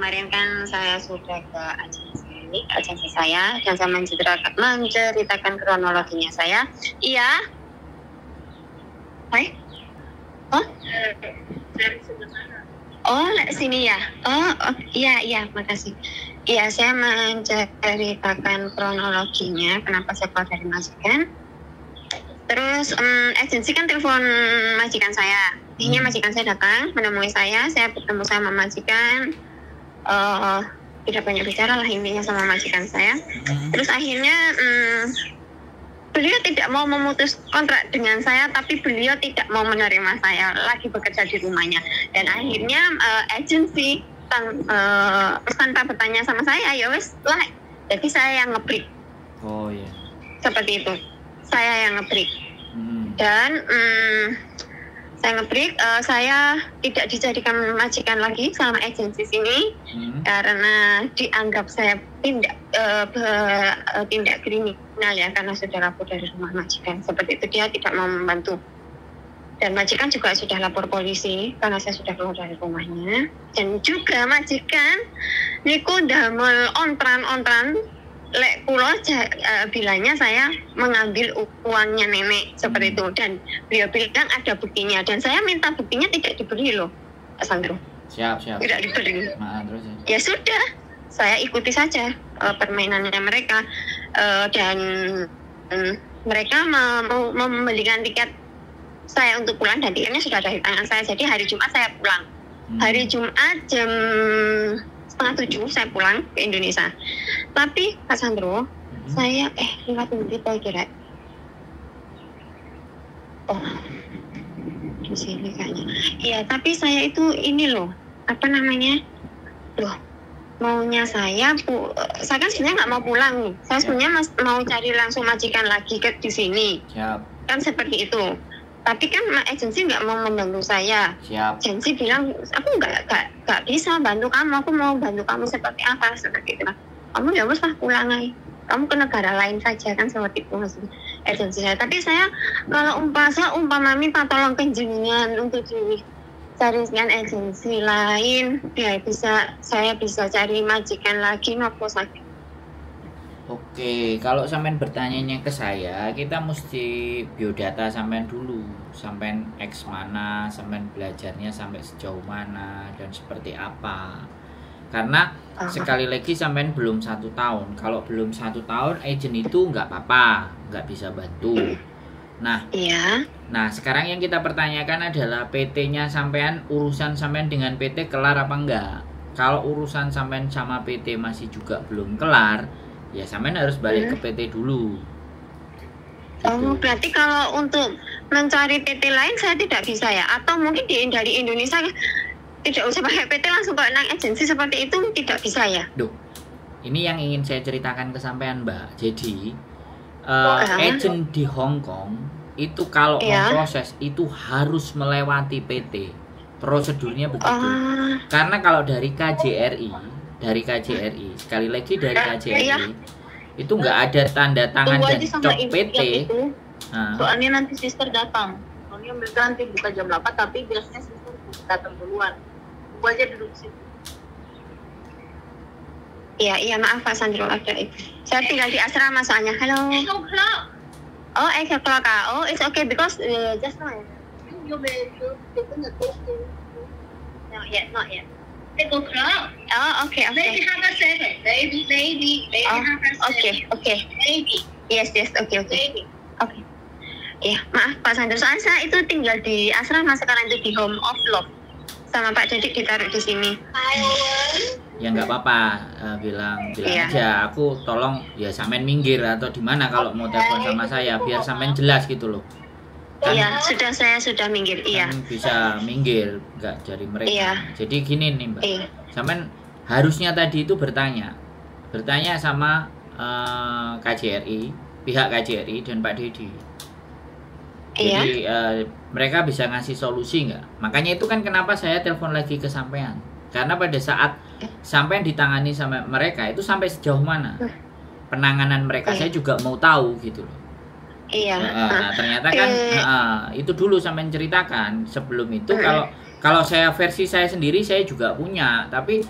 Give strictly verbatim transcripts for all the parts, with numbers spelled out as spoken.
kemarin kan saya sudah ke agensi, agensi saya dan saya menceritakan, menceritakan kronologinya saya. Iya. Hai? Oh? Dari sebelah mana? Oh, sini ya. Oh, oh, iya, iya, makasih. Iya, saya menceritakan kronologinya, kenapa saya keluar dari majikan. Terus, um, agensi kan telepon majikan saya. Ini Hmm. majikan saya datang menemui saya, saya bertemu sama majikan. Uh, tidak banyak bicara lah intinya sama majikan saya. Hmm. Terus akhirnya, um, beliau tidak mau memutus kontrak dengan saya, tapi beliau tidak mau menerima saya lagi bekerja di rumahnya. Dan akhirnya uh, agensi tan uh, tanpa bertanya sama saya, ya wes lah. Jadi saya yang nge-break. Oh iya. Seperti itu. Saya yang nge-break. Hmm. Dan um, saya nge-break, uh, saya tidak dijadikan majikan lagi sama agensi sini. Hmm. Karena dianggap saya tindak uh, be, uh, tindak kriminal ya, karena sudah lapor dari rumah majikan. Seperti itu, dia tidak mau membantu. Dan majikan juga sudah lapor polisi karena saya sudah keluar dari rumahnya. Dan juga majikan niku damel ontran-ontran lek kulo uh, bilangnya saya mengambil uangnya nenek seperti itu, dan beliau bilang ada buktinya, dan saya minta buktinya tidak diberi loh, Pak Sandro. Siap, siap. Tidak diberi. Nah, terus ya. Ya sudah, saya ikuti saja uh, permainannya mereka, uh, dan um, mereka mau membelikan tiket saya untuk pulang, dan tiketnya sudah ada di tangan saya. Jadi hari Jumat saya pulang. Hmm. Hari Jumat jam setengah tujuh saya pulang ke Indonesia. Tapi Pak Sandro, Hmm. saya eh lewat menit kira. Oh, di sini kayaknya. Iya, tapi saya itu ini loh, apa namanya? Loh, maunya saya pu saya kan sebenarnya nggak mau pulang nih. Saya sebenarnya mas, mau cari langsung majikan lagi ke di sini. Siap. Kan seperti itu. Tapi kan agensi nggak mau membantu saya. Siap. Agensi bilang, aku nggak nggak nggak bisa bantu kamu. Aku mau bantu kamu seperti apa, seperti itu. Kamu ya wes lah pulang aja. Kamu ke negara lain saja, kan seperti itu maksudnya agensi saya. Tapi saya kalau umpasa umpama minta tolong kenjenengan untuk dicarikan agensi lain, biar bisa saya bisa cari majikan lagi, nopo saja. Oke, kalau sampean bertanyanya ke saya, kita mesti biodata sampean dulu. Sampean X mana, sampean belajarnya sampai sejauh mana, dan seperti apa. Karena uh-huh. sekali lagi sampean belum satu tahun. Kalau belum satu tahun, agent itu nggak apa-apa, nggak bisa bantu. Nah, iya. Nah, sekarang yang kita pertanyakan adalah P T-nya sampean, urusan sampean dengan P T kelar apa enggak? Kalau urusan sampean sama P T masih juga belum kelar, ya sampean harus balik hmm. ke P T dulu. Oh, berarti kalau untuk mencari P T lain saya tidak bisa ya? Atau mungkin di, dari Indonesia tidak usah pakai P T, langsung ke nang agensi seperti itu tidak bisa ya? Duh, ini yang ingin saya ceritakan ke sampean, Mbak. Jadi, uh, oh, agent di Hong Kong itu kalau yeah. memproses itu harus melewati P T. Prosedurnya begitu. Uh, Karena kalau dari K J R I, dari K J R I, sekali lagi dari K J R I, iya. itu nggak ada tanda tangan dan cop P T. Nah. Soalnya nanti sister datang. Soalnya mereka nanti buka jam delapan, tapi biasanya sister datang duluan. Tunggu aja duduk situ. Iya, iya maaf Pak Sandro, ada itu. Saya tinggal di asrama soalnya. Halo. eight o'clock. Oh, eight o'clock. Oh, it's okay because uh, just now. You may do it in the toaster. Not yet, not yet. eight o'clock. Oh, okay, okay. Maybe half past seven. Maybe, maybe, maybe oh, half past seven. Okay, okay. Maybe. Yes, yes, okay, okay. Maybe. Okay. Ya, maaf Pak Sandro, soalnya saya itu tinggal di asrama sekarang itu di Home of Love. Sama Pak Dedik ditaruh di sini. Ya nggak apa-apa, uh, bilang bilang iya. aja. Aku tolong ya sampean minggir atau di mana kalau mau telepon sama saya biar sampean jelas gitu loh. Kan, iya, sudah saya sudah minggir. Iya. Bisa minggir, nggak dari mereka. Iya. Jadi gini nih Mbak, iya. sampean harusnya tadi itu bertanya, bertanya sama uh, K J R I, pihak K J R I dan Pak Dedi. Jadi iya. uh, mereka bisa ngasih solusi nggak? Makanya itu kan kenapa saya telepon lagi ke sampean. Karena pada saat sampean ditangani sama mereka itu sampai sejauh mana penanganan mereka, iya. saya juga mau tahu gitu loh. Iya. Nah, nah ternyata kan eh. uh, itu dulu sampean ceritakan. Sebelum itu uh. kalau kalau saya versi saya sendiri saya juga punya, tapi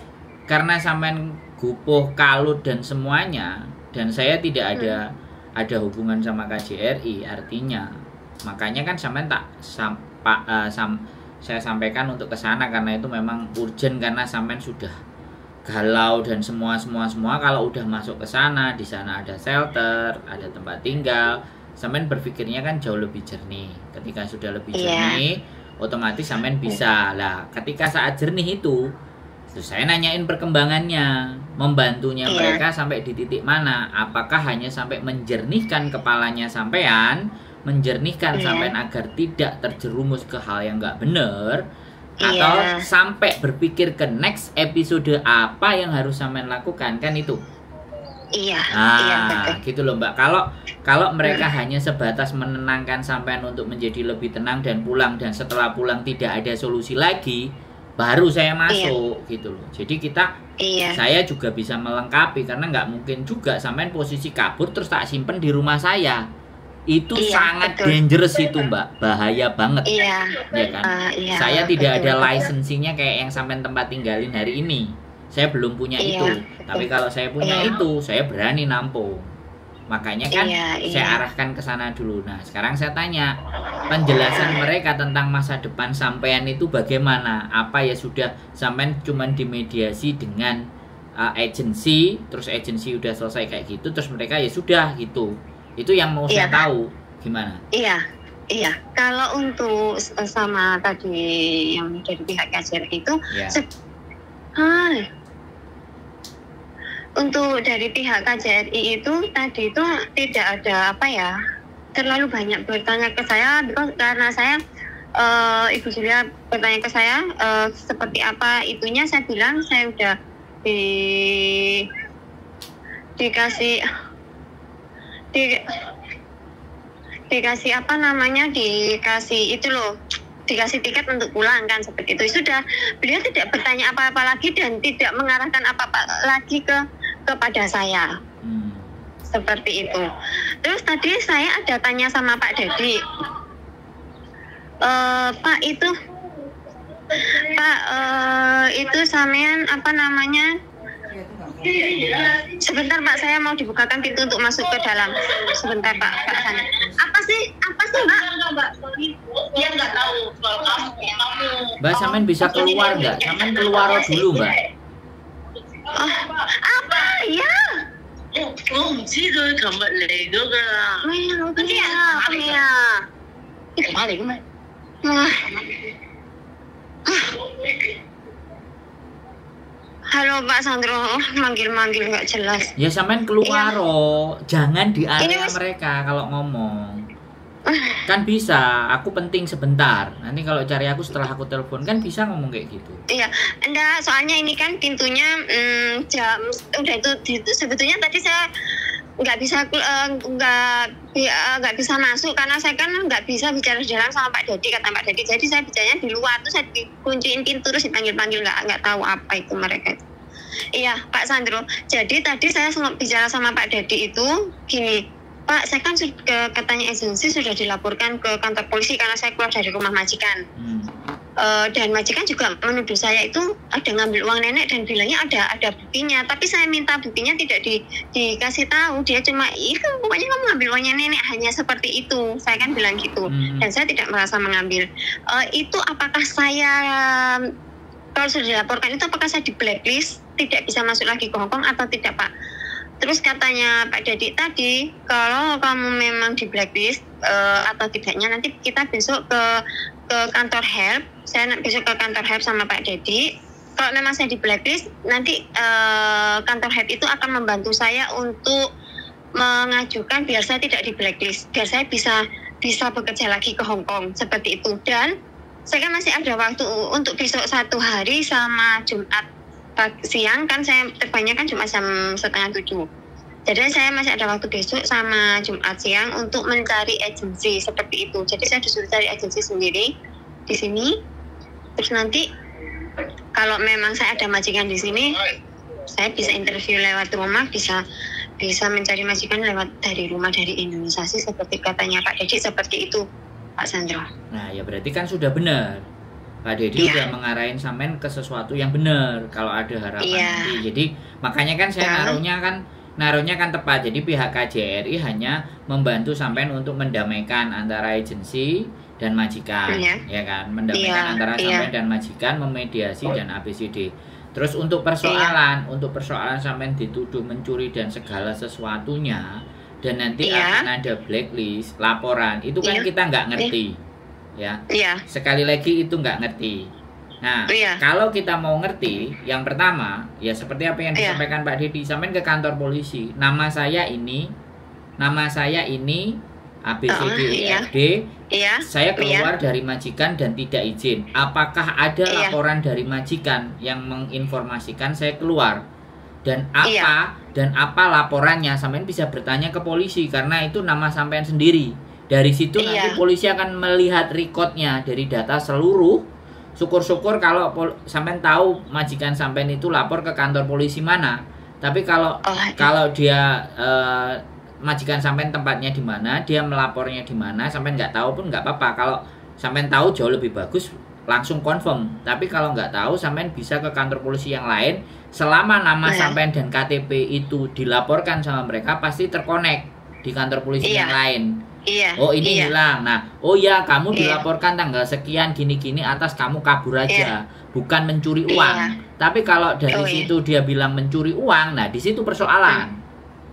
karena sampean gupuh kalut dan semuanya, dan saya tidak ada hmm. ada hubungan sama K J R I, artinya makanya kan sampean tak sampa, uh, sam, saya sampaikan untuk ke sana karena itu memang urgent, karena sampean sudah galau dan semua semua semua. Kalau udah masuk ke sana, di sana ada shelter, ada tempat tinggal, sampean berpikirnya kan jauh lebih jernih. Ketika sudah lebih jernih, yeah. otomatis sampean bisa lah. Ketika saat jernih itu, terus saya nanyain perkembangannya, membantunya yeah. mereka sampai di titik mana. Apakah hanya sampai menjernihkan kepalanya sampean, menjernihkan yeah. sampean agar tidak terjerumus ke hal yang nggak benar, yeah. atau sampai berpikir ke next episode apa yang harus sampean lakukan, kan itu. Iya. Nah, iya, gitu loh Mbak. Kalau kalau mereka hmm. hanya sebatas menenangkan sampean untuk menjadi lebih tenang dan pulang, dan setelah pulang tidak ada solusi lagi, baru saya masuk, iya. gitu loh. Jadi kita, iya. saya juga bisa melengkapi, karena nggak mungkin juga sampean posisi kabur terus tak simpen di rumah saya. Itu iya, sangat betul. dangerous itu Mbak, bahaya banget. Iya. Ya kan? Uh, iya, saya tidak betul, ada lisensinya kayak yang sampean tempat tinggalin hari ini. Saya belum punya iya, itu. Betul. Tapi kalau saya punya iya. itu, saya berani nampung. Makanya kan iya, iya. saya arahkan ke sana dulu. Nah, sekarang saya tanya, penjelasan mereka tentang masa depan sampean itu bagaimana? Apa ya sudah sampean cuman dimediasi dengan uh, agensi, terus agensi udah selesai kayak gitu, terus mereka ya sudah gitu. Itu yang mau iya. saya tahu. Gimana? Iya. Iya, kalau untuk sama tadi yang dari pihak K J R I itu iya. Hai. Untuk dari pihak K J R I itu tadi itu tidak ada apa ya, terlalu banyak bertanya ke saya, karena saya uh, Ibu Julia bertanya ke saya uh, seperti apa itunya, saya bilang saya udah di dikasih di dikasih apa namanya dikasih itu loh, dikasih tiket untuk pulang kan, seperti itu. Sudah, beliau tidak bertanya apa-apa lagi dan tidak mengarahkan apa-apa lagi ke kepada saya. Hmm. Seperti itu. Terus tadi saya ada tanya sama Pak Dedi. Uh, Pak itu Pak uh, itu sampean apa namanya? Sebentar Pak, saya mau dibukakan pintu untuk masuk ke dalam. Sebentar Pak, Pak sana. Apa sih? Apa sih Mbak? Mbak, dia nggak tahu soal kamu. Kamu. Mbak, sampean bisa keluar nggak? Sampean keluar dulu Mbak. Oh, apa ya? Oh, sih gue gambar Lego kan. Oh iya, oh iya, oh iya. Kemana kemana? Halo Pak Sandro, oh, manggil-manggil nggak jelas. Ya sampean keluar iya. oh, jangan di area mas... mereka kalau ngomong. Kan bisa, aku penting sebentar. Nanti kalau cari aku setelah aku telepon, kan bisa ngomong kayak gitu. Iya, enggak, soalnya ini kan pintunya hmm, jam udah itu, itu sebetulnya tadi saya nggak bisa nggak uh, nggak bisa masuk karena saya kan nggak bisa bicara di dalam sama Pak Dedi, kata Pak Dedi. Jadi saya bicaranya di luar, tuh saya dikunciin pintu terus dipanggil-panggil, nggak nggak tahu apa itu mereka. Iya Pak Sandro. Jadi tadi saya bicara sama Pak Dedi itu gini. Pak, saya kan sudah katanya agensi sudah dilaporkan ke kantor polisi karena saya keluar dari rumah majikan. Hmm. Uh, dan majikan juga menuduh saya itu ada ngambil uang nenek dan bilangnya ada ada buktinya. Tapi saya minta buktinya tidak di, dikasih tahu. Dia cuma, itu pokoknya kamu ngambil uangnya nenek, hanya seperti itu. Saya kan bilang gitu. Hmm. Dan saya tidak merasa mengambil. Uh, itu apakah saya, kalau sudah dilaporkan itu apakah saya di blacklist, tidak bisa masuk lagi ke Hongkong atau tidak Pak? Terus katanya Pak Dedi tadi, kalau kamu memang di blacklist uh, atau tidaknya nanti kita besok ke ke kantor help. Saya besok ke kantor help sama Pak Dedi. Kalau memang saya di blacklist, nanti uh, kantor help itu akan membantu saya untuk mengajukan biar saya tidak di blacklist, biar saya bisa bisa bekerja lagi ke Hong Kong, seperti itu. Dan saya kan masih ada waktu untuk besok satu hari sama Jumat siang, kan saya terbangnya kan Jumat jam setengah tujuh. Jadi saya masih ada waktu besok sama Jumat siang untuk mencari agensi seperti itu. Jadi saya disuruh cari agensi sendiri di sini. Terus nanti kalau memang saya ada majikan di sini, saya bisa interview lewat rumah, bisa bisa mencari majikan lewat dari rumah dari Indonesia sih, seperti katanya Pak Dedi, seperti itu Pak Sandro. Nah ya berarti kan sudah benar. Pak Dedi Iya. udah mengarahin sampean ke sesuatu yang benar kalau ada harapan Iya. nanti. Jadi makanya kan saya Ya. naruhnya kan naruhnya kan tepat. Jadi pihak K J R I hanya membantu sampean untuk mendamaikan antara agensi dan majikan, Iya. ya kan, mendamaikan Iya, antara iya. sampean dan majikan, memediasi dan A B C D. Terus untuk persoalan, untuk persoalan sampean dituduh mencuri dan segala sesuatunya, dan nanti Iya. akan ada blacklist, laporan, itu kan Iya. kita nggak ngerti, ya. Iya. Sekali lagi itu nggak ngerti. Nah, Iya. kalau kita mau ngerti, yang pertama, ya seperti apa yang Iya. disampaikan Pak Dedi, sampean ke kantor polisi, nama saya ini, nama saya ini, A B C D Uh, E iya. F D, Iya. saya keluar dari majikan dan tidak izin. Apakah ada Iya. laporan dari majikan yang menginformasikan saya keluar? Dan apa Iya. dan apa laporannya? Sampean bisa bertanya ke polisi karena itu nama sampean sendiri. Dari situ Iya. nanti polisi akan melihat recordnya dari data seluruh. Syukur-syukur kalau pol- sampean tahu majikan sampean itu lapor ke kantor polisi mana. Tapi kalau Oh, kalau dia eh, majikan sampean tempatnya di mana, dia melapornya di mana, sampean nggak tahu pun nggak apa-apa. Kalau sampean tahu jauh lebih bagus, langsung confirm. Tapi kalau nggak tahu, sampean bisa ke kantor polisi yang lain. Selama nama Iya. sampean dan K T P itu dilaporkan sama mereka, pasti terkonek di kantor polisi Iya. yang lain. Iya. Oh ini Iya. hilang. Nah, oh ya kamu Iya. dilaporkan tanggal sekian gini-gini atas kamu kabur aja, bukan mencuri Iya. uang. Tapi kalau dari Oh, iya. situ dia bilang mencuri uang, nah di situ persoalan.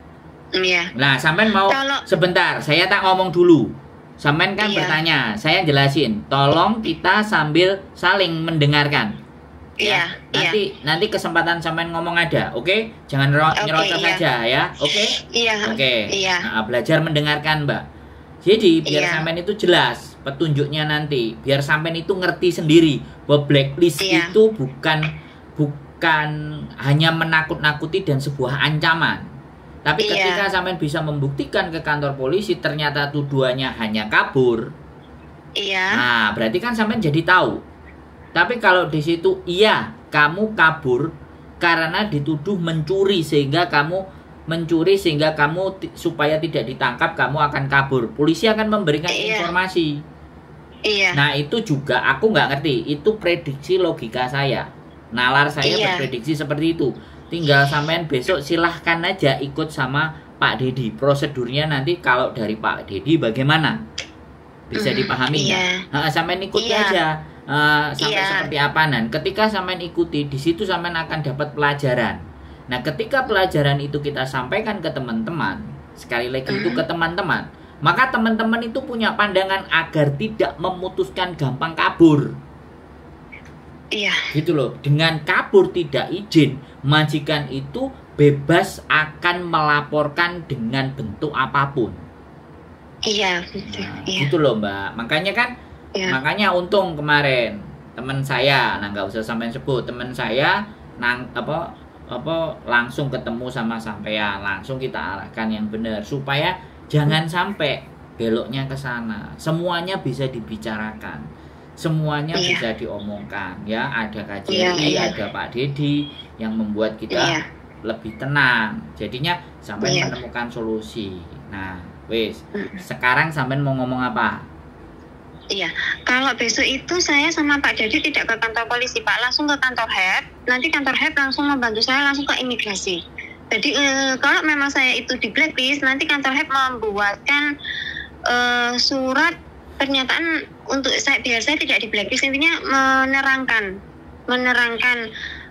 Iya. Nah, sampean mau Kalau- sebentar, saya tak ngomong dulu. Sampean kan Iya. bertanya, saya jelasin. Tolong kita sambil saling mendengarkan. Iya. Ya, nanti nanti kesempatan sampean ngomong ada, oke? Jangan ro- Oke, nyerocos iya. saja ya, oke? Iya. Oke. Iya. Nah, belajar mendengarkan, Mbak. Jadi biar Iya. sampean itu jelas petunjuknya nanti, biar sampean itu ngerti sendiri bahwa blacklist Iya. itu bukan bukan hanya menakut-nakuti dan sebuah ancaman. Tapi Iya. ketika sampean bisa membuktikan ke kantor polisi ternyata tuduhannya hanya kabur, Iya. nah berarti kan sampean jadi tahu. Tapi kalau di situ iya kamu kabur karena dituduh mencuri sehingga kamu mencuri sehingga kamu ti- supaya tidak ditangkap kamu akan kabur. Polisi akan memberikan Iya. informasi. Iya. Nah itu juga aku nggak ngerti. Itu prediksi logika saya. Nalar saya Iya. berprediksi seperti itu. Tinggal sampean besok silahkan aja ikut sama Pak Dedi. Prosedurnya nanti kalau dari Pak Dedi bagaimana? Bisa Mm, dipahami nggak? iya. Nah, sampean ikuti Iya. aja. Eh, sampai Iya. seperti apa nan? Ketika sampean ikuti, di situ sampean akan dapat pelajaran. Nah, ketika pelajaran itu kita sampaikan ke teman-teman, sekali lagi itu Mm. ke teman-teman, maka teman-teman itu punya pandangan agar tidak memutuskan gampang kabur. Iya. Gitu loh. Dengan kabur tidak izin, majikan itu bebas akan melaporkan dengan bentuk apapun. Iya. Betul. Nah, Iya. gitu loh, Mbak. Makanya kan Iya. makanya untung kemarin teman saya, nah nggak usah sampean sebut, teman saya nang apa apa langsung ketemu sama sampean, langsung kita arahkan yang benar supaya jangan sampai beloknya ke sana. Semuanya bisa dibicarakan. Semuanya Iya. bisa diomongkan ya, ada K J R I, Iya, iya. ada Pak Dedi yang membuat kita Iya. lebih tenang. Jadinya sampai Iya. menemukan solusi. Nah, wis, Mm. sekarang sampean mau ngomong apa? Iya, kalau besok itu saya sama Pak Dedi tidak ke kantor polisi, Pak, langsung ke kantor H E P. Nanti kantor H E P langsung membantu saya langsung ke imigrasi. Jadi eh, kalau memang saya itu di blacklist, nanti kantor H E P membuatkan eh, surat pernyataan untuk saya biar saya tidak di blacklist. Intinya menerangkan, menerangkan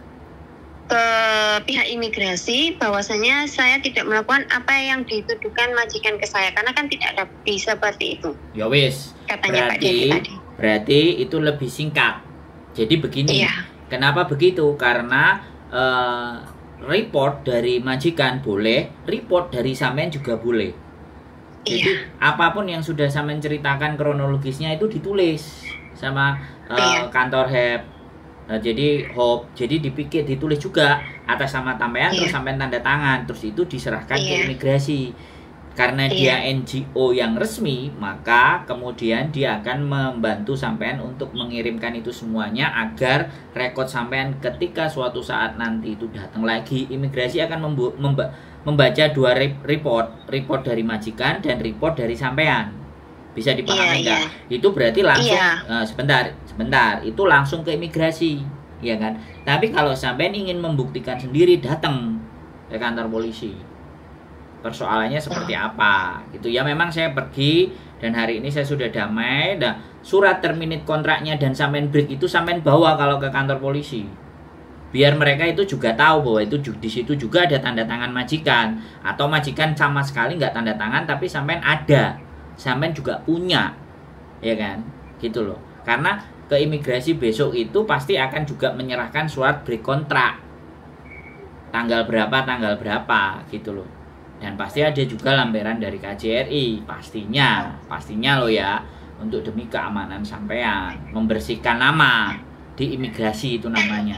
ke pihak imigrasi bahwasanya saya tidak melakukan apa yang dituduhkan majikan ke saya, karena kan tidak ada bisa seperti itu. Ya wis, Katanya Pak berarti Dedi tadi. berarti itu lebih singkat. Jadi begini, Iya. kenapa begitu? Karena eh, report dari majikan boleh, report dari sampean juga boleh. Jadi Iya. apapun yang sudah sampean ceritakan kronologisnya itu ditulis sama eh, Iya. kantor H E P. Nah, jadi hope, jadi dipikir ditulis juga atas nama sampean, Iya. terus sampean tanda tangan, terus itu diserahkan ke Iya. imigrasi. Karena Iya. dia N G O yang resmi, maka kemudian dia akan membantu sampean untuk mengirimkan itu semuanya agar rekod sampean ketika suatu saat nanti itu datang lagi, imigrasi akan membu- memba- membaca dua re- report, report dari majikan dan report dari sampean. Bisa dipahami Iya, nggak? Itu berarti langsung Iya. eh, sebentar, sebentar. Itu langsung ke imigrasi, ya kan? Tapi kalau sampean ingin membuktikan sendiri, datang ke kantor polisi. Persoalannya seperti apa? Gitu ya. Memang saya pergi dan hari ini saya sudah damai. Dan surat terminate kontraknya dan sampean break itu sampean bawa kalau ke kantor polisi. Biar mereka itu juga tahu bahwa itu di situ juga ada tanda tangan majikan, atau majikan sama sekali nggak tanda tangan tapi sampean ada, sampean juga punya, ya kan, gitu loh. Karena ke imigrasi besok itu pasti akan juga menyerahkan surat break kontrak, tanggal berapa tanggal berapa, gitu loh. Dan pasti ada juga lampiran dari K J R I, pastinya, pastinya loh ya, untuk demi keamanan sampean, membersihkan nama di imigrasi itu namanya.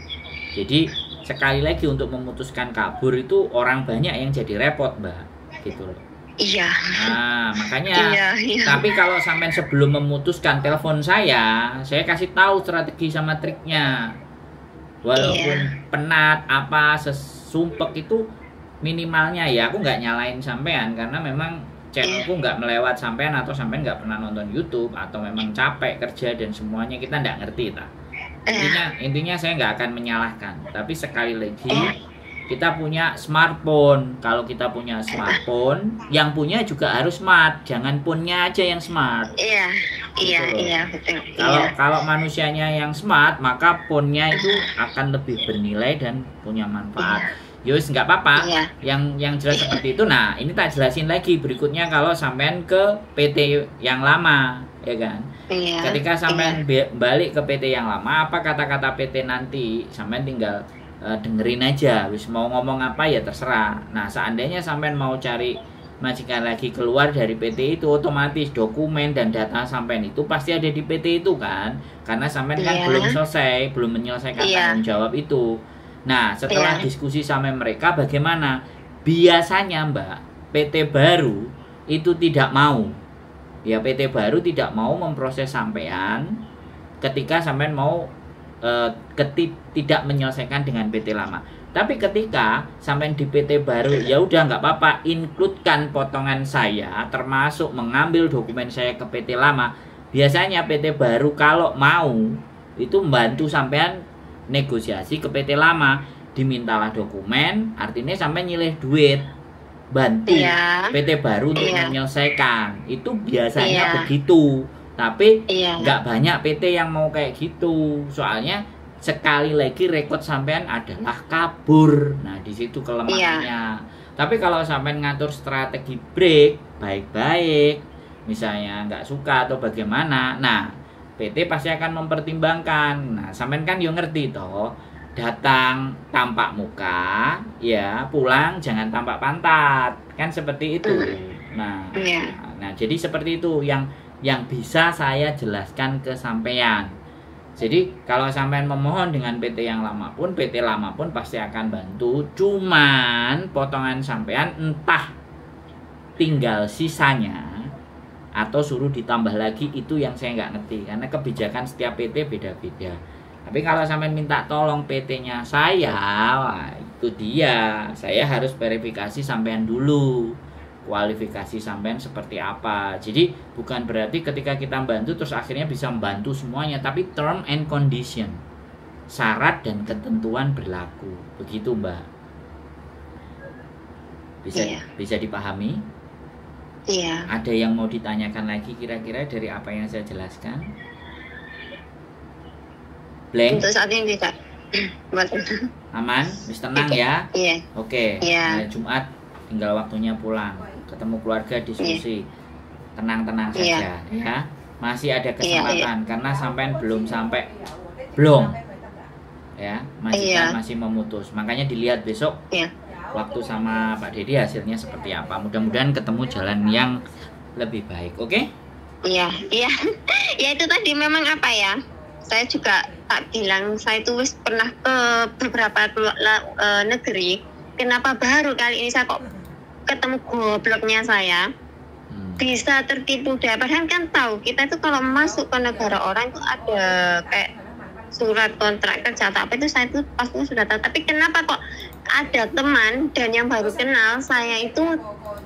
Jadi sekali lagi untuk memutuskan kabur itu orang banyak yang jadi repot, Mbak, gitu loh. Iya. Nah, makanya. Iya, iya. Tapi kalau sampean sebelum memutuskan telepon saya, saya kasih tahu strategi sama triknya. Walaupun Iya. penat apa sesumpek itu minimalnya ya, aku nggak nyalain sampean karena memang channelku nggak melewat sampean atau sampean nggak pernah nonton YouTube atau memang capek kerja dan semuanya kita nggak ngerti tak. Intinya, intinya saya nggak akan menyalahkan. Tapi sekali lagi kita punya smartphone. Kalau kita punya smartphone, yang punya juga harus smart. Jangan phone-nya aja yang smart. Iya, iya, Gitu loh. iya, betul. Kalau Iya. kalau manusianya yang smart, maka phone-nya itu akan lebih bernilai dan punya manfaat. Yus nggak apa-apa. Iya. Yang yang jelas seperti itu. Nah, ini tak jelasin lagi berikutnya kalau sampean ke P T yang lama, ya kan? Iya. Ketika sampean Iya. be- balik ke P T yang lama, apa kata-kata P T nanti, sampean tinggal uh, dengerin aja. Wis mau ngomong apa ya terserah. Nah, seandainya sampean mau cari majikan lagi keluar dari P T itu, otomatis dokumen dan data sampean itu pasti ada di P T itu kan? Karena sampean kan Iya. belum selesai, belum menyelesaikan Iya. tanggung jawab itu. Nah, setelah Iya. diskusi sama mereka bagaimana? Biasanya, Mbak, P T baru itu tidak mau. Ya, P T baru tidak mau memproses sampean ketika sampean mau eh, keti- tidak menyelesaikan dengan P T lama. Tapi ketika sampean di P T baru, ya udah nggak apa-apa, includekan potongan saya termasuk mengambil dokumen saya ke P T lama. Biasanya P T baru kalau mau itu membantu sampean negosiasi ke P T lama, dimintalah dokumen, artinya sampai nyilih duit, bantu Iya. P T baru untuk Iya. menyelesaikan. Itu biasanya Iya. begitu, tapi Iya. nggak banyak P T yang mau kayak gitu. Soalnya sekali lagi rekod sampean adalah kabur. Nah, di situ kelemahannya. Tapi kalau sampean ngatur strategi break baik-baik, misalnya nggak suka atau bagaimana, nah P T pasti akan mempertimbangkan. Nah, sampean kan yo ngerti toh, datang tampak muka, ya pulang jangan tampak pantat, kan seperti itu. Nah, Iya. nah jadi seperti itu yang yang bisa saya jelaskan ke sampean. Jadi kalau sampean memohon dengan P T yang lama pun, P T lama pun pasti akan bantu. Cuman potongan sampean entah tinggal sisanya atau suruh ditambah lagi, itu yang saya nggak ngerti karena kebijakan setiap P T beda-beda. Tapi kalau sampean minta tolong P T-nya saya, wah, itu dia. Saya harus verifikasi sampean dulu, kualifikasi sampean seperti apa. Jadi bukan berarti ketika kita bantu terus akhirnya bisa membantu semuanya, tapi term and condition, syarat dan ketentuan berlaku. Begitu, Mbak. Bisa Iya. bisa dipahami? Iya. Ada yang mau ditanyakan lagi kira-kira dari apa yang saya jelaskan? Blank? Untuk saat ini tidak. Buat Aman? Wis tenang ya? Iya. Oke. Iya. Hari Jumat tinggal waktunya pulang. Ketemu keluarga, diskusi. Tenang-tenang Iya. saja ya. Masih ada Iya, kesempatan karena sampean belum sampai belum. Ya, masih Iya. masih memutus. Makanya dilihat besok Iya. waktu sama Pak Dedi hasilnya seperti apa. Mudah-mudahan ketemu jalan yang lebih baik. Oke? Iya, iya. Ya itu tadi memang apa ya? Saya juga tak bilang, saya itu wis pernah ke beberapa keluar, uh, negeri. Kenapa baru kali ini saya kok ketemu gobloknya saya? Hmm. Bisa tertipu deh. Padahal kan tahu kita itu kalau masuk ke negara orang itu ada kayak surat kontrak kerja atau apa itu saya itu pasti sudah tahu. Tapi kenapa kok ada teman dan yang baru kenal saya itu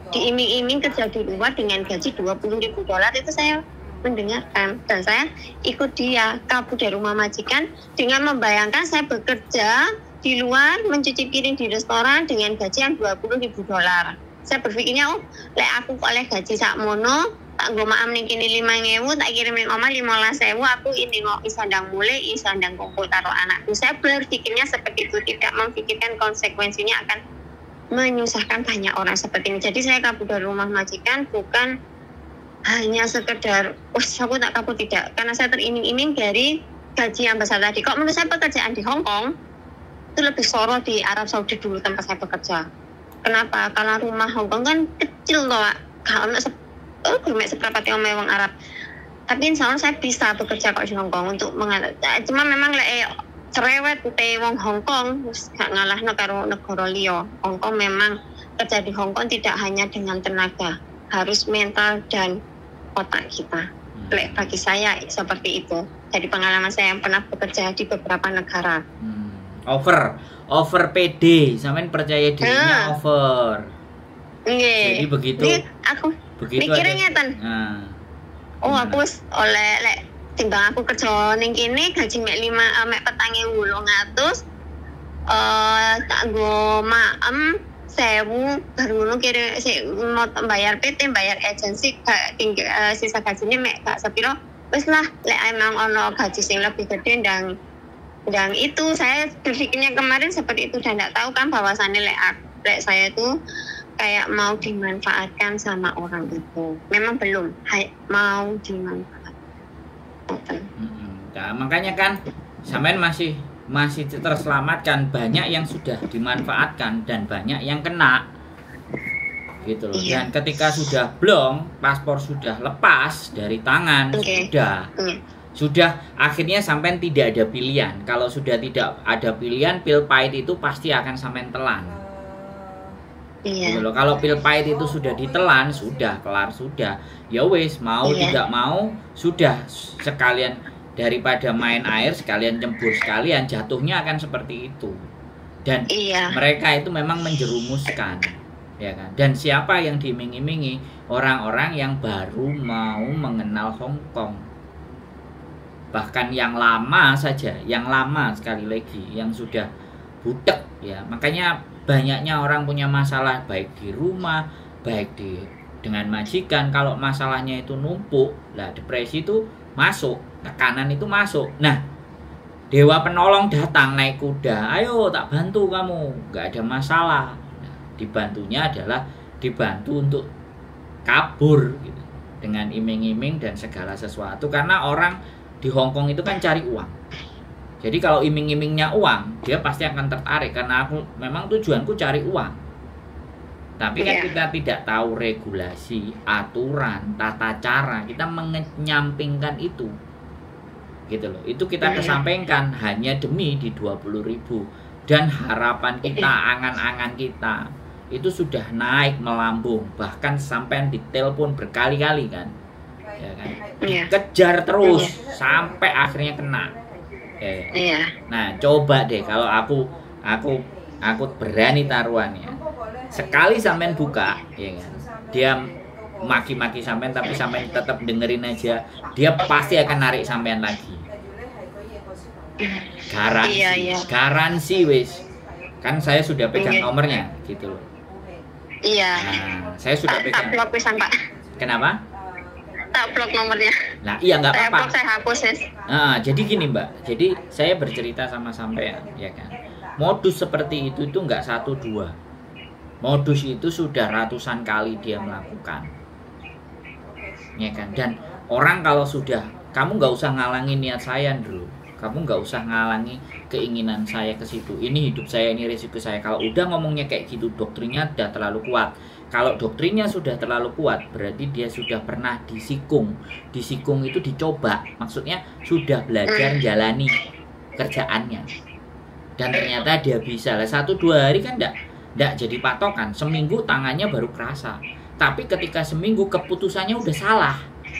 diiming-iming kerja di luar dengan gaji dua puluh ribu dolar, itu saya mendengarkan dan saya ikut dia kabur dari rumah majikan dengan membayangkan saya bekerja di luar mencuci piring di restoran dengan gaji yang dua puluh ribu dolar. Saya berpikirnya, oh, lek aku oleh gaji sak mono, tak nggo maam ning kene lima ribu, tak kirim ning omah lima belas ribu, aku ini kok isandang mulai, isandang kumpul taruh anakku. Saya berpikirnya seperti itu, tidak memikirkan konsekuensinya akan menyusahkan banyak orang seperti ini. Jadi saya kabur dari rumah majikan bukan hanya sekedar, wah, aku tak kabur, tidak. Karena saya teriming-iming dari gaji yang besar tadi. Kok menurut saya pekerjaan di Hong Kong itu lebih soro di Arab Saudi dulu tempat saya bekerja. Kenapa? Karena rumah Hong Kong kan kecil loh, kalau nggak oh, bermain seberapa tiang mewang Arab. Tapi insya Allah saya bisa bekerja kok di Hong Kong untuk mengatasi. Cuma memang le cerewet te wong Hong Kong gak ngalahno karo negara liya. Hong Kong memang kerja di Hong Kong tidak hanya dengan tenaga, harus mental dan otak kita. Le bagi saya seperti itu. Jadi pengalaman saya yang pernah bekerja di beberapa negara. Hmm. Over, over P D, sampean percaya dirinya hmm. over. Nggih. Jadi begitu. Ini aku begitu mikirnya ngeten. Nah. Oh, aku wis oleh lek timbang aku kerja ning kene gaji mek lima mek petang ewu wolung atus. Eh tak nggo maem sewu baru ngono kira sik mau bayar P T, bayar agensi gak tinggal uh, sisa gajinya mek gak sepiro. Wis lah lek emang ono gaji sing lebih gede dan dan itu saya berpikirnya kemarin seperti itu dan tidak tahu kan bahwasannya lek lek saya itu kayak mau dimanfaatkan sama orang itu. Memang belum hai, mau dimanfaatkan. Hmm, nah, makanya kan sampean masih masih terselamatkan, banyak yang sudah dimanfaatkan dan banyak yang kena. Gitu loh. Iya. Dan ketika sudah blong, paspor sudah lepas dari tangan, okay. sudah. Hmm. Sudah akhirnya sampean tidak ada pilihan. Kalau sudah tidak ada pilihan, pil pahit itu pasti akan sampean telan. Iya. Gitu loh. Kalau pil pahit itu sudah ditelan, sudah kelar sudah. Ya wis, mau iya. tidak mau sudah, sekalian daripada main air sekalian cembur sekalian, jatuhnya akan seperti itu. Dan iya. mereka itu memang menjerumuskan, ya kan? Dan siapa yang diiming-imingi? Orang-orang yang baru mau mengenal Hong Kong. Bahkan yang lama saja, yang lama sekali lagi, yang sudah butek ya. Makanya banyaknya orang punya masalah baik di rumah, baik di dengan majikan. Kalau masalahnya itu numpuk, lah depresi itu masuk, tekanan itu masuk. Nah, dewa penolong datang naik kuda, ayo tak bantu kamu, nggak ada masalah. Nah, dibantunya adalah dibantu untuk kabur gitu, dengan iming-iming dan segala sesuatu. Karena orang di Hong Kong itu kan cari uang. Jadi kalau iming-imingnya uang, dia pasti akan tertarik karena aku memang tujuanku cari uang. Tapi kan yeah. kita tidak tahu regulasi, aturan, tata cara, kita menyampingkan itu. Gitu loh. Itu kita kesampingkan hanya demi di dua puluh ribu dan harapan kita, angan-angan kita itu sudah naik melambung, bahkan sampai ditelepon berkali-kali kan. Ya kan? Iya. Kejar terus iya. sampai akhirnya kena. Eh. Iya. Nah, coba deh kalau aku aku aku berani taruhannya. Sekali sampean buka, ya kan. Dia maki-maki sampean tapi sampean tetap dengerin aja, dia pasti akan narik sampean lagi. Garansi. Iya, iya. Garansi wis. Kan saya sudah pegang iya. nomornya gitu loh. Iya. Nah, saya sudah tak, pegang. Tak blok pisan, Pak. Kenapa? Tak blok nomornya. Nah, iya nggak apa-apa. Saya blok, saya hapus, ya. Nah, jadi gini, Mbak. Jadi saya bercerita sama sampean, ya kan. Modus seperti itu itu nggak satu dua. Modus itu sudah ratusan kali dia melakukan. Ya kan. Dan orang kalau sudah, kamu nggak usah ngalangin niat saya dulu. Kamu nggak usah ngalangi keinginan saya ke situ. Ini hidup saya, ini resiko saya. Kalau udah ngomongnya kayak gitu, doktrinnya udah terlalu kuat. Kalau doktrinnya sudah terlalu kuat, berarti dia sudah pernah disikung. Disikung itu dicoba. Maksudnya sudah belajar jalani kerjaannya. Dan ternyata dia bisa. Lah satu dua hari kan enggak, enggak jadi patokan. Seminggu tangannya baru kerasa. Tapi ketika seminggu keputusannya udah salah.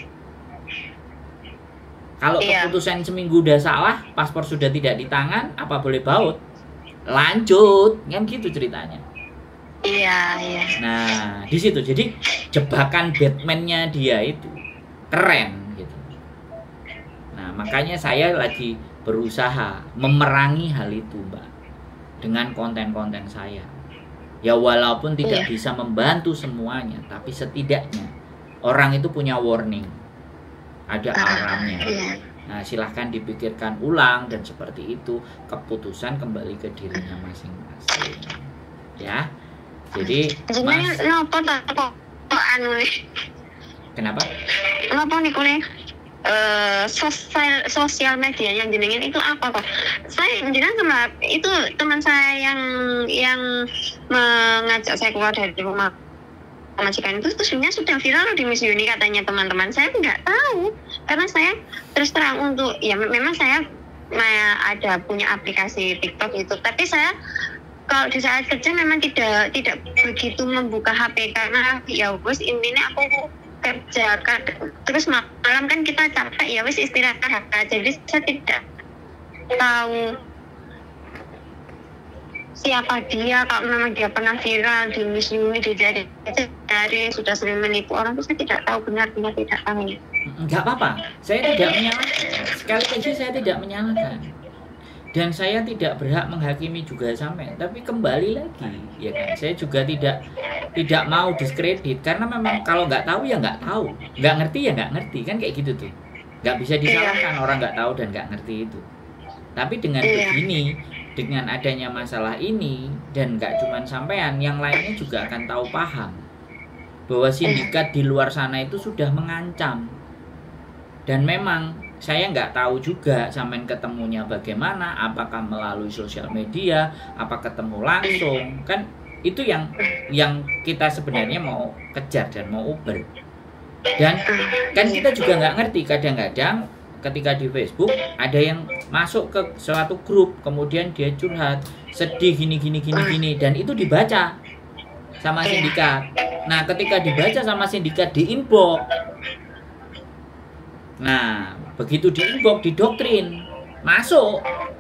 Kalau iya. keputusan seminggu udah salah, paspor sudah tidak di tangan, apa boleh baut? Lanjut, kan gitu ceritanya. Iya, iya. Nah, di situ jadi jebakan Batman-nya dia itu keren gitu. Nah, makanya saya lagi berusaha memerangi hal itu, Mbak, dengan konten-konten saya. Ya walaupun tidak iya. bisa membantu semuanya, tapi setidaknya orang itu punya warning. Ada alarmnya. Uh, iya. Nah, silahkan dipikirkan ulang dan seperti itu keputusan kembali ke dirinya masing-masing. Ya. Jadi Mas nopo kok anu kenapa? Nopo nih kuning? Uh, sosial sosial media yang jenengan itu apa kok? Saya jenengan sama itu teman saya yang yang mengajak saya keluar dari rumah majikan itu sebenarnya sudah viral di Miss Uni katanya teman-teman. Saya nggak tahu karena saya terus terang untuk ya memang saya ada punya aplikasi TikTok itu, tapi saya kalau di saat kerja memang tidak tidak begitu membuka H P karena ya wes intinya aku kerja kan, terus malam kan kita capek ya wes istirahat aja, jadi saya tidak tahu siapa dia. Kalau memang dia pernah viral di Miss Uni dari dari sudah sering menipu orang, itu saya tidak tahu benar-benar tidak tahu. Enggak apa-apa, saya tidak menyalahkan. Sekali lagi saya tidak menyalahkan. Dan saya tidak berhak menghakimi juga sampai, tapi kembali lagi, ya kan, saya juga tidak tidak mau diskredit karena memang kalau nggak tahu ya nggak tahu, nggak ngerti ya nggak ngerti, kan kayak gitu tuh, nggak bisa disalahkan orang nggak tahu dan nggak ngerti itu. Tapi dengan begini, dengan adanya masalah ini dan nggak cuma sampean, yang lainnya juga akan tahu paham bahwa sindikat di luar sana itu sudah mengancam. Dan memang saya nggak tahu juga sampean ketemunya bagaimana, apakah melalui sosial media, apa ketemu langsung, kan itu yang yang kita sebenarnya mau kejar dan mau uber. Dan kan kita juga nggak ngerti, kadang-kadang ketika di Facebook ada yang masuk ke suatu grup, kemudian dia curhat, sedih gini gini gini gini, dan itu dibaca sama sindikat. Nah, ketika dibaca sama sindikat di inbox, nah begitu di inbox didoktrin masuk.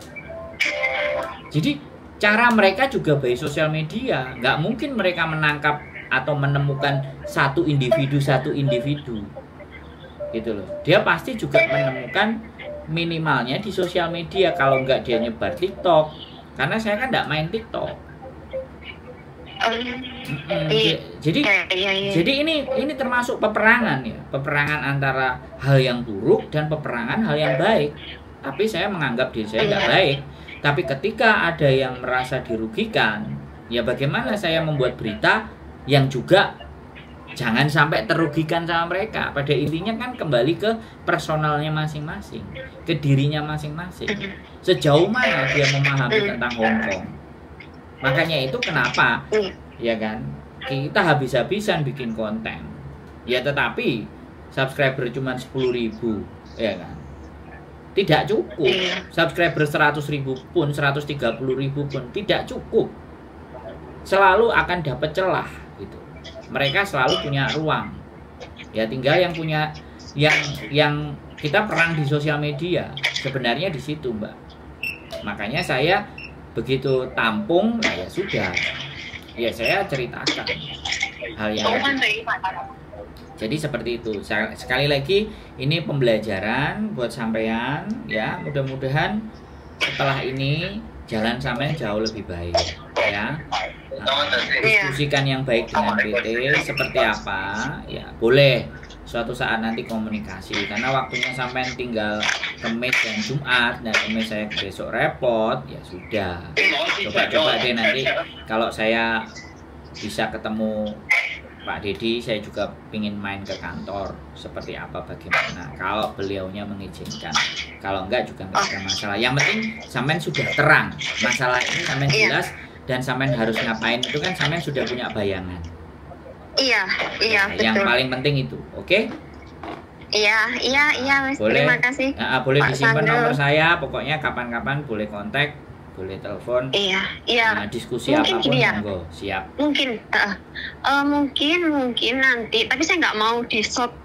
Jadi cara mereka juga by sosial media, nggak mungkin mereka menangkap atau menemukan satu individu satu individu gitu loh. Dia pasti juga menemukan minimalnya di sosial media, kalau nggak dia nyebar TikTok, karena saya kan nggak main TikTok. Mm-hmm. Jadi ya, ya, ya. jadi ini ini termasuk peperangan ya, peperangan antara hal yang buruk dan peperangan hal yang baik. Tapi saya menganggap diri saya nggak baik. Tapi ketika ada yang merasa dirugikan, ya bagaimana saya membuat berita yang juga jangan sampai terugikan sama mereka. Pada intinya kan kembali ke personalnya masing-masing, ke dirinya masing-masing. Sejauh mana dia memahami tentang Hong Kong. Makanya itu kenapa, ya kan, kita habis-habisan bikin konten. Ya tetapi subscriber cuma sepuluh ribu, ya kan, tidak cukup. Subscriber seratus ribu pun, seratus tiga puluh ribu pun tidak cukup. Selalu akan dapat celah gitu. Mereka selalu punya ruang. Ya tinggal yang punya, yang yang kita perang di sosial media sebenarnya di situ, Mbak. Makanya saya begitu tampung, nah ya sudah, ya saya ceritakan hal yang jadi seperti itu. Sekali lagi ini pembelajaran buat sampean ya, mudah-mudahan setelah ini jalan sampean jauh lebih baik ya. Nah, diskusikan yang baik dengan P T seperti apa ya, boleh suatu saat nanti komunikasi, karena waktunya sampean tinggal Kamis dan Jumat, dan Kamis saya besok repot, ya sudah, coba-coba deh nanti kalau saya bisa ketemu Pak Dedi, saya juga pingin main ke kantor seperti apa, bagaimana kalau beliaunya mengizinkan. Kalau enggak juga enggak ada masalah, yang penting sampean sudah terang masalah ini, sampean jelas, dan sampean harus ngapain itu kan sampean sudah punya bayangan. Iya, iya, nah, yang paling penting itu, oke? Okay? Iya, iya, iya, Mas. Boleh, terima kasih. Nah, boleh Pak disimpan Sandro. nomor saya, pokoknya kapan-kapan boleh kontak, boleh telepon. Iya, iya. Nah, diskusi mungkin apapun, ya. monggo, siap. Mungkin, uh, uh, mungkin, mungkin nanti. Tapi saya nggak mau di short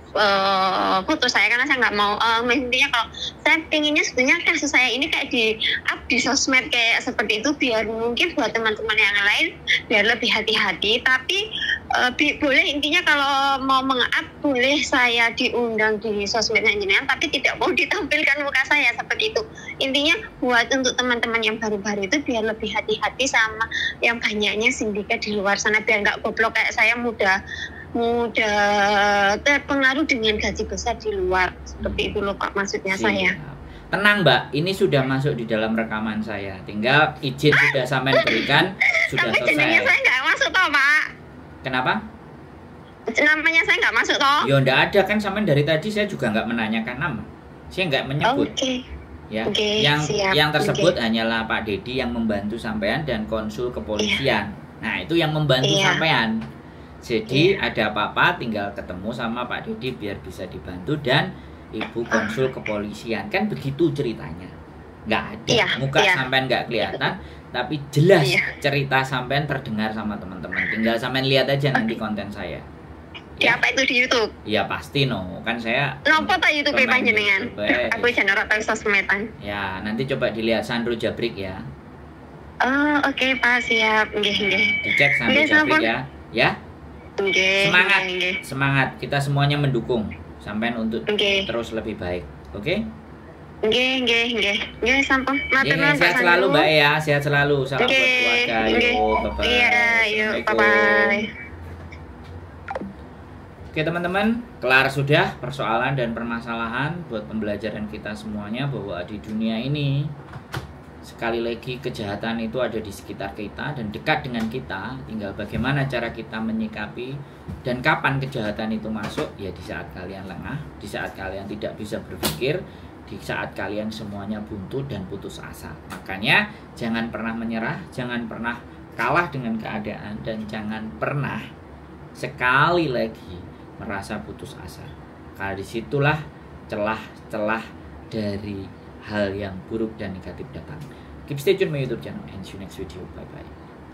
uh, putus saya karena saya nggak mau uh, intinya kalau saya pinginnya sebenarnya kasus saya ini kayak di up di sosmed kayak seperti itu biar mungkin buat teman-teman yang lain biar lebih hati-hati. Tapi uh, bi- boleh intinya kalau mau meng-up boleh saya diundang di sosmednya jenengan tapi tidak mau ditampilkan muka saya seperti itu. Intinya buat untuk teman-teman yang baru-baru itu biar lebih hati-hati sama yang banyaknya sindikat di luar sana biar nggak goblok kayak saya mudah mudah terpengaruh dengan gaji besar di luar seperti itu loh Pak maksudnya. Siap. Saya tenang Mbak, ini sudah masuk di dalam rekaman saya, tinggal izin sudah sampai berikan sudah tapi selesai. Namanya saya nggak masuk toh Pak. Kenapa? Namanya saya nggak masuk toh. Ya nggak ada kan, sampai dari tadi saya juga nggak menanyakan nama, saya nggak menyebut. Oke. Ya, okay, yang siap. yang tersebut okay. hanyalah Pak Dedi yang membantu sampean dan konsul kepolisian. Yeah. Nah itu yang membantu yeah. sampean. Jadi yeah. ada apa-apa tinggal ketemu sama Pak Dedi biar bisa dibantu dan Ibu konsul kepolisian, kan begitu ceritanya. Nggak ada yeah. muka yeah. sampean nggak kelihatan, tapi jelas yeah. cerita sampean terdengar sama teman-teman. Tinggal sampean lihat aja nanti konten saya. Ya, apa itu di YouTube? Ya pasti no, kan saya. Nopo ta YouTube panjenengan? Aku jangan ora tahu sosmedan. Ya, nanti coba dilihat Sandro Jabrik ya. Oh, oke okay, Pak, siap. Nggih, nggih. Dicek Sandro Jabrik ya. Ya. Nggih. Semangat. Nggih. Semangat, kita semuanya mendukung sampean untuk nggih. terus lebih baik. Oke? Okay? Nggih, nggih, nggih. Nggih, sampun. Matur nuwun Pak. Sehat selalu Mbak ya, sehat selalu. Salam buat keluarga. Yuk, bye-bye. Iya, yuk, bye-bye. Oke teman-teman, kelar sudah persoalan dan permasalahan buat pembelajaran kita semuanya bahwa di dunia ini sekali lagi kejahatan itu ada di sekitar kita dan dekat dengan kita. Tinggal bagaimana cara kita menyikapi dan kapan kejahatan itu masuk, ya di saat kalian lengah, di saat kalian tidak bisa berpikir, di saat kalian semuanya buntu dan putus asa. Makanya jangan pernah menyerah, jangan pernah kalah dengan keadaan, dan jangan pernah sekali lagi merasa putus asa. Karena disitulah celah-celah dari hal yang buruk dan negatif datang. Keep stay tune my YouTube channel and see you next video. Bye bye.